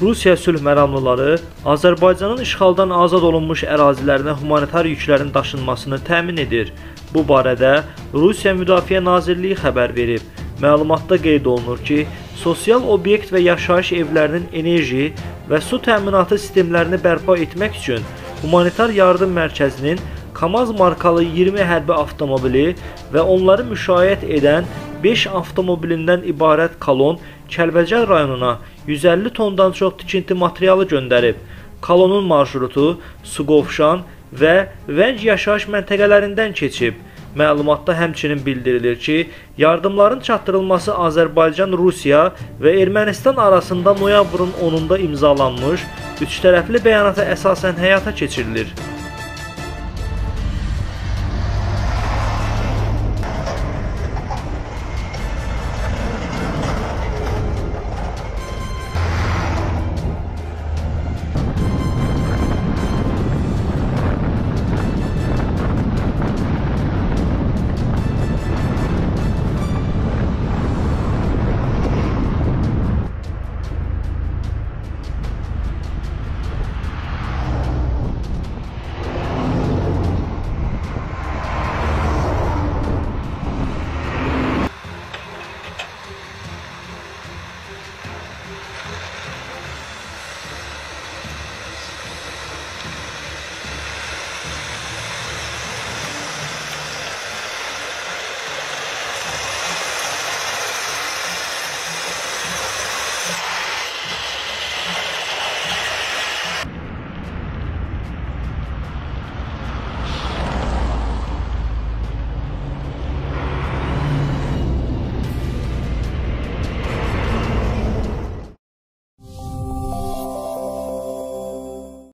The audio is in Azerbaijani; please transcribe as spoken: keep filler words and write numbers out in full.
Rusiya sülh məramlıları Azərbaycanın işğaldan azad olunmuş ərazilərinə humanitar yüklərin daşınmasını təmin edir. Bu barədə Rusiya Müdafiə Nazirliyi xəbər verib. Məlumatda qeyd olunur ki, sosial obyekt və yaşayış evlərinin enerji və su təminatı sistemlərini bərpa etmək üçün humanitar yardım mərkəzinin KAMAZ markalı iyirmi hərbi avtomobili və onları müşayiət edən beş avtomobilindən ibarət kolon Kəlbəcər rayonuna yüz əlli tondan çox tikinti materialı göndərib. Kolonun marşrutu Suqovuşan və Vəng yaşayış məntəqələrindən keçib. Məlumatda həmçinin bildirilir ki, yardımların çatdırılması Azərbaycan, Rusiya və Ermənistan arasında noyabrın onunda imzalanmış üç tərəfli bəyanata əsasən həyata keçirilir.